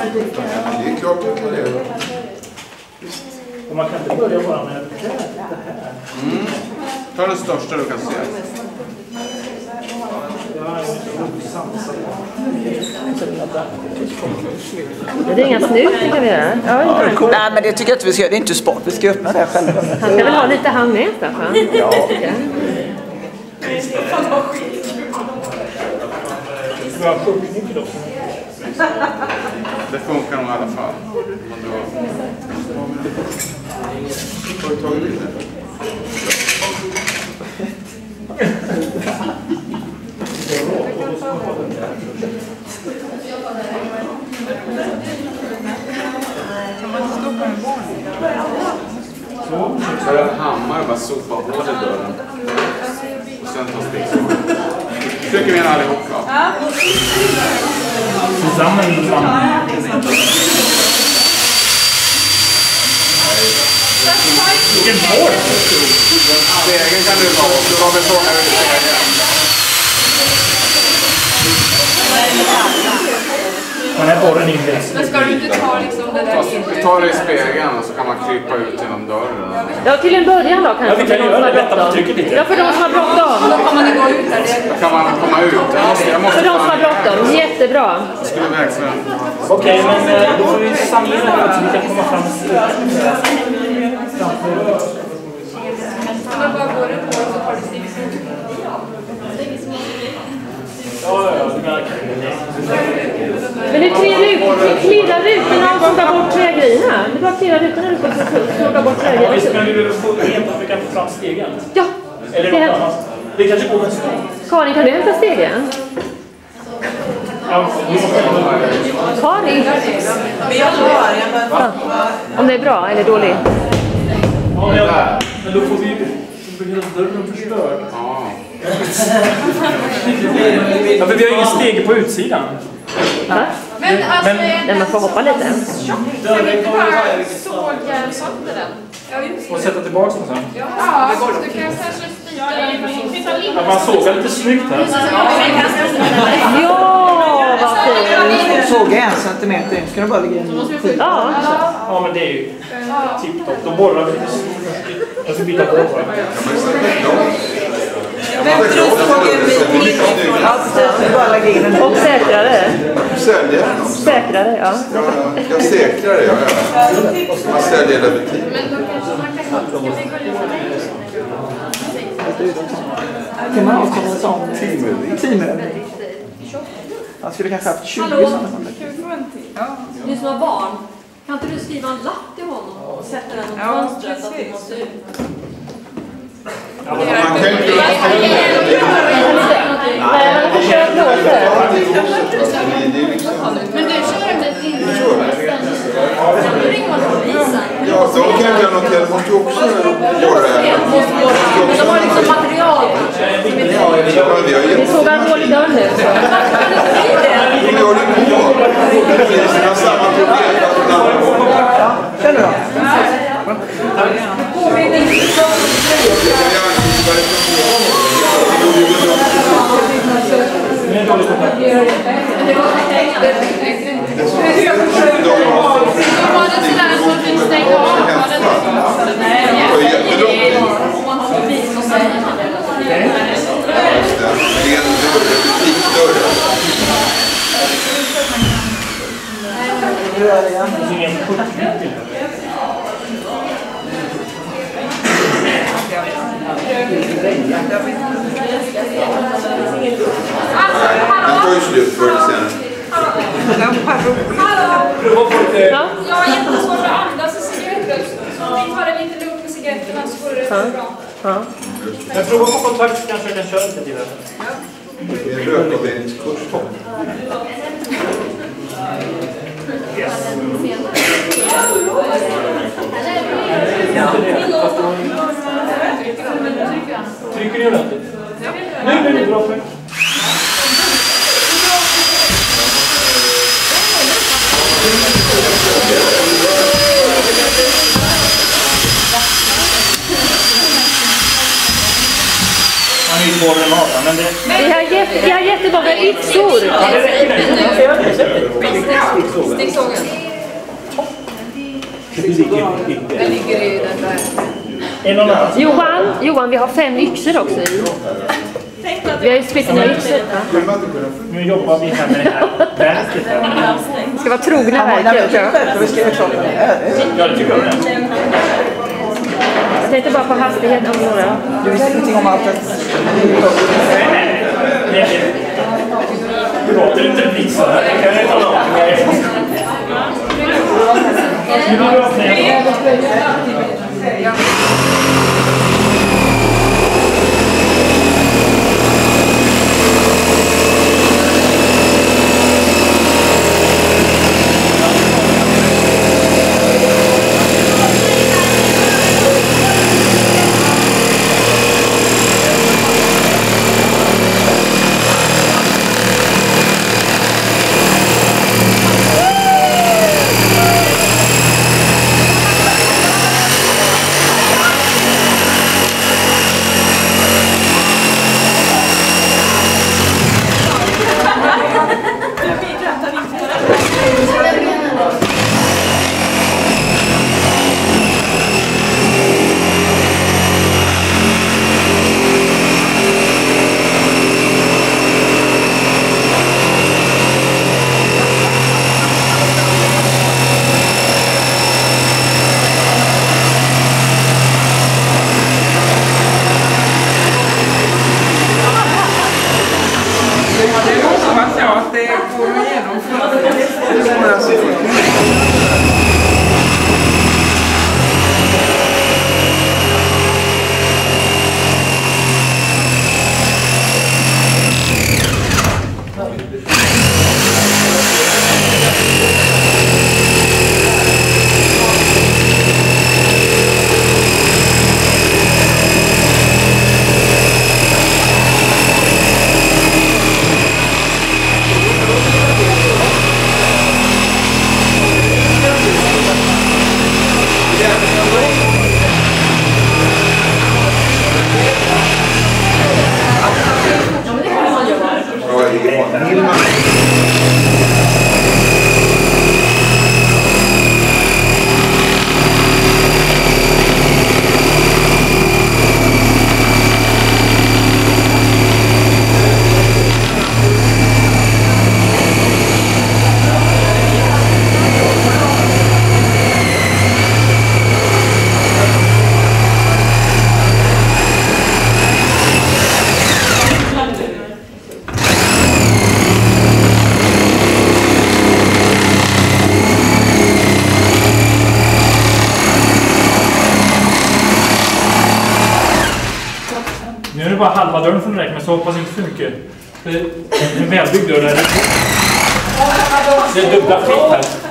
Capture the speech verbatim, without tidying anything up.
Det är klart att det är. Och man kan inte börja bara med det här. Mm. Ta det största du kan se. Det är inga snut kan vi göra. Ja, nej, men det tycker jag inte vi ska göra. Det är inte sport. Vi ska öppna det här själva. Han ska väl ha lite hand med, Staffan? Ja. Det funkar nog i alla fall. Har du tagit in det? Kan man inte stå på en barn? Så är det en hammare bara sopa hål i dörren. Och sen ta spik. Försöker vi in allihop då? Ja. Tillsammans. Vilken mål! Vägen kan du ta. Du var väl så här ute igen. Man är borren in det. Men ska du inte ta liksom det där? Vi tar det i spegeln och så kan man krypa ut genom dörren. Ja, till en början då kanske. Ja, vi kan göra det. Lätta på trycket lite. Ja, för de som har bråttom. Då kan man gå ut där. Då kan man komma ut. Jag måste, jag måste För de som har bråttom. Jättebra. Jag skulle verkligen... Okej, men då får vi sanera det så vi kan komma fram till Man bara går ut på och så tar det stig. Ja, ja, ja. Men det trillar ut, det klirrar ut när man plockar bort trägrejerna. Det bara klirrar ut när du ska plocka bort trägrejerna. Visst, men vi behöver få rent att vi kan få fram stegen. Ja. Eller något annat. Det kanske går en steg. Karin, kan du hämta stegen? Ja, vi måste Karin? Ja. Om det är bra eller dåligt? Ja, ja. Men då får vi hela dörren förstörd. Ja. Ja, för vi har ingen steg på utsidan. Va? Men alltså... Men man får hoppa lite. Kan vi inte bara såga sönder den? Ja, just Och sätta tillbaka den sen. Ja, du kan särskilt spika den. Ja, man sågar lite snyggt här. Ja, vad fint. Såga en centimeter in. Ska du bara ligga in? Ja. Ja, men det är ju tipptopp. Då borrar vi lite snyggt. Jag ska byta bort bara. Vem tror såg en bit in? Ja, precis. Bara lägga in den. Och säkrare. Säljer den också? Säkrare, ja. Ja, jag säkrar det, ja. Man säljer det butik. Men då kanske man kan gå Kan man också ha en sån teamövning? Jag skulle kanske haft tjugo sådana. Du som har barn, kan inte du skriva en lapp till honom och sätta den mot fönstret att det måste ut? Man kan inte... Nej, man får köra plåter. Men du kör en bit in. Sen ringer man till polisen. Ja, de kan jag notera. De måste ju också göra det här. De har liksom material. Vi såg en hål i dörren nu. De gör det på. Polisen har samma problem. Känner du? Den tar ju slut förr eller senare. Jag har jättesvårt att andas i cigarettröst. Så om vi tar det lite lugnt med cigaretterna så går det bra. Ja. Jag provar på kontakt så kanske jag kan köra lite till det. Det är en rökavvänjningskurs. Yes. Trycker ni ordentligt? Nu blir det bra för. Han är ju bollen har. Men det... Vi har, jätte, vi har jättemånga yxor. Ja, det räcker det. Sticksågen. Det ligger i den där. En annan. Johan, Johan, vi har fem yxor också i. Vi har ju splitt ner yxor. Nu jobbar vi här med det här verket. Vi ska vara trogna verket. Vi ska göra klart det. Ja, det tycker jag det. Jag tänkte bara på hastighet om några. Du visste ingenting om allt det. Nej, nej. Nej. Det låter inte visa här. Jag kan inte tala om det. Nu vill du öppna igen. Nu är det bara halva dörren från räkna, men så hoppas inte för mycket. Det är en välbyggd dörr där. Det är dubbla fritt här.